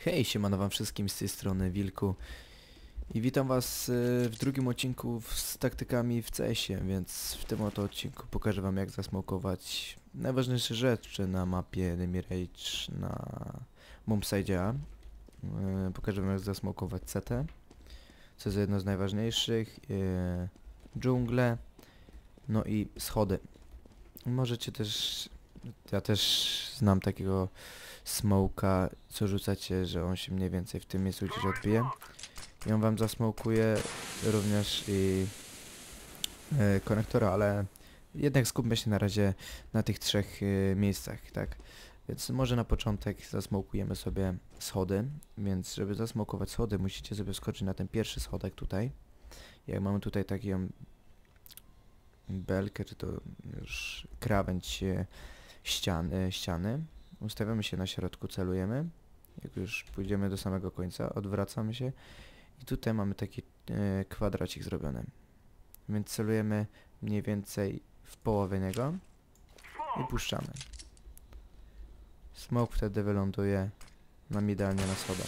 Hej, siemano wam wszystkim z tej strony Wilku i witam was w drugim odcinku z taktykami w CS-ie, więc w tym oto odcinku pokażę wam jak zasmokować najważniejsze rzeczy na mapie Enemy Rage na bombsite A. Pokażę wam jak zasmokować CT, co jest jedno z najważniejszych, dżunglę, no i schody. Możecie też, ja też znam takiego smoka, co rzucacie, że on się mniej więcej w tym miejscu gdzieś odbije i on wam zasmokuje również i konektora, ale jednak skupmy się na razie na tych trzech miejscach, tak? Więc może na początek zasmokujemy sobie schody, więc żeby zasmokować schody musicie sobie skoczyć na ten pierwszy schodek tutaj. Jak mamy tutaj taką belkę, czy to już krawędź ściany. Ustawiamy się na środku, celujemy. Jak już pójdziemy do samego końca, odwracamy się i tutaj mamy taki kwadracik zrobiony. Więc celujemy mniej więcej w połowie niego i puszczamy. Smoke wtedy wyląduje nam idealnie na schodach.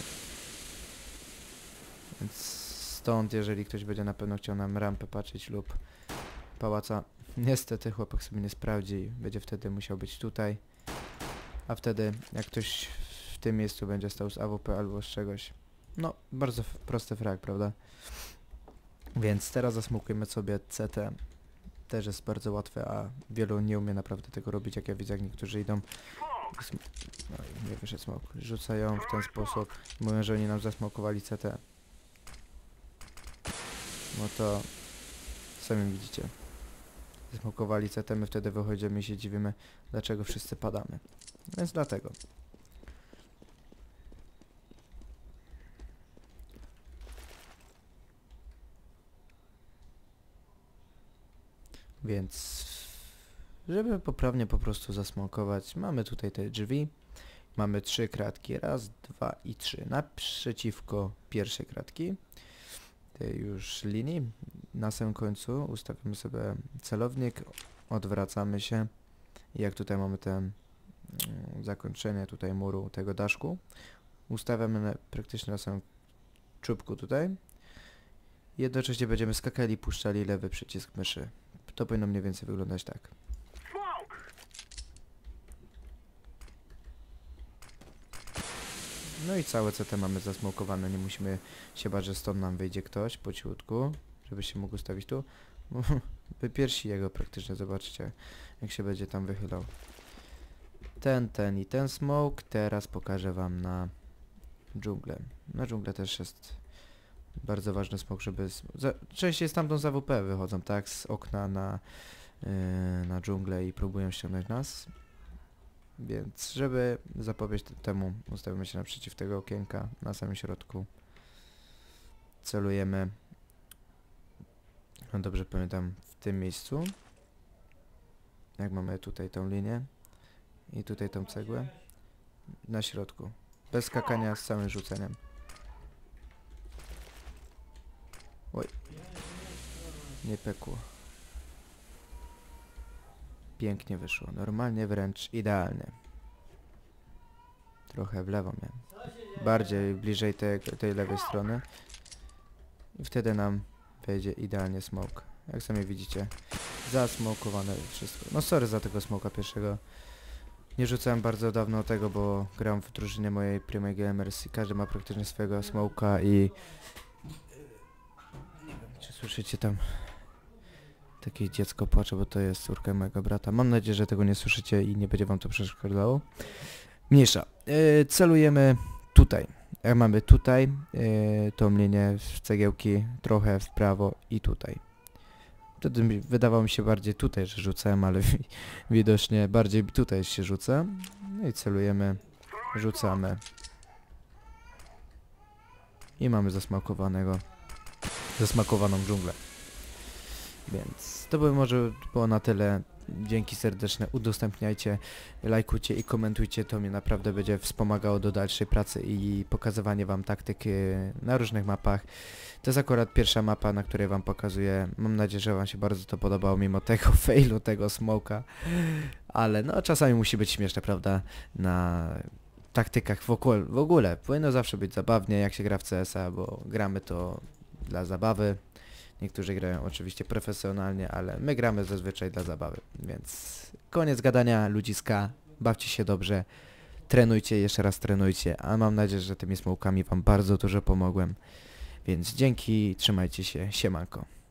Więc stąd, jeżeli ktoś będzie na pewno chciał nam rampę patrzeć lub pałaca, niestety chłopak sobie nie sprawdzi i będzie wtedy musiał być tutaj. A wtedy, jak ktoś w tym miejscu będzie stał z AWP albo z czegoś, no, bardzo prosty frag, prawda? Więc teraz zasmokujemy sobie CT. Też jest bardzo łatwe, a wielu nie umie naprawdę tego robić, jak ja widzę, jak niektórzy idą. No i nie wyszedł smok. Rzucają w ten sposób. Mówią, że oni nam zasmokowali CT. No to sami widzicie. Zasmokowali CT, my wtedy wychodzimy i się dziwimy, dlaczego wszyscy padamy. Więc dlatego. Więc żeby poprawnie po prostu zasmokować, mamy tutaj te drzwi. Mamy 3 kratki, raz, 2 i 3. Naprzeciwko pierwszej kratki, tej już linii. Na samym końcu ustawimy sobie celownik, odwracamy się i jak tutaj mamy ten zakończenie tutaj muru tego daszku, ustawiamy praktycznie na samym czubku tutaj. Jednocześnie będziemy skakali, puszczali lewy przycisk myszy. To powinno mniej więcej wyglądać tak. No i całe CT mamy zasmokowane, nie musimy się bać, że stąd nam wyjdzie ktoś po cichutku, żeby się mógł ustawić tu. Wypiersi jego praktycznie, zobaczcie jak się będzie tam wychylał. Ten i ten smoke. Teraz pokażę wam na dżunglę. Na dżunglę też jest bardzo ważny smoke, żeby... Częściej stamtąd z AWP wychodzą, tak? Z okna na dżunglę i próbują ściągnąć nas. Więc żeby zapobiec temu, ustawimy się naprzeciw tego okienka, na samym środku. Celujemy, no dobrze pamiętam, w tym miejscu. Jak mamy tutaj tą linię i tutaj tą cegłę. Na środku. Bez skakania, z samym rzuceniem. Oj. Nie pekło. Pięknie wyszło. Normalnie, wręcz idealnie. Trochę w lewo miałem. Bardziej bliżej tej lewej strony. I wtedy nam wejdzie idealnie smoke. Jak sami widzicie. Zasmokowane wszystko. No sorry za tego smoka pierwszego. Nie rzucałem bardzo dawno tego, bo gram w drużynie mojej Prime Gamers i każdy ma praktycznie swojego smoka i... Nie wiem, czy słyszycie tam... Takie dziecko płacze, bo to jest córka mojego brata. Mam nadzieję, że tego nie słyszycie i nie będzie wam to przeszkadzało. Mniejsza. Celujemy tutaj. Jak mamy tutaj tą linię w cegiełki, trochę w prawo i tutaj. Wtedy wydawało mi się bardziej tutaj, że rzucałem, ale widocznie bardziej tutaj się rzuca. No i celujemy, rzucamy. I mamy zasmakowaną dżunglę. Więc to by może było na tyle. Dzięki serdeczne, udostępniajcie, lajkujcie i komentujcie, to mnie naprawdę będzie wspomagało do dalszej pracy i pokazywanie wam taktyk na różnych mapach. To jest akurat pierwsza mapa, na której wam pokazuję. Mam nadzieję, że wam się bardzo to podobało, mimo tego failu, tego smoka. Ale no czasami musi być śmieszne, prawda? taktykach w ogóle. Powinno zawsze być zabawnie, jak się gra w CS-a, bo gramy to dla zabawy. Niektórzy grają oczywiście profesjonalnie, ale my gramy zazwyczaj dla zabawy. Więc koniec gadania, ludziska. Bawcie się dobrze. Trenujcie, jeszcze raz trenujcie. A mam nadzieję, że tymi smołkami wam bardzo dużo pomogłem. Więc dzięki, trzymajcie się, siemanko.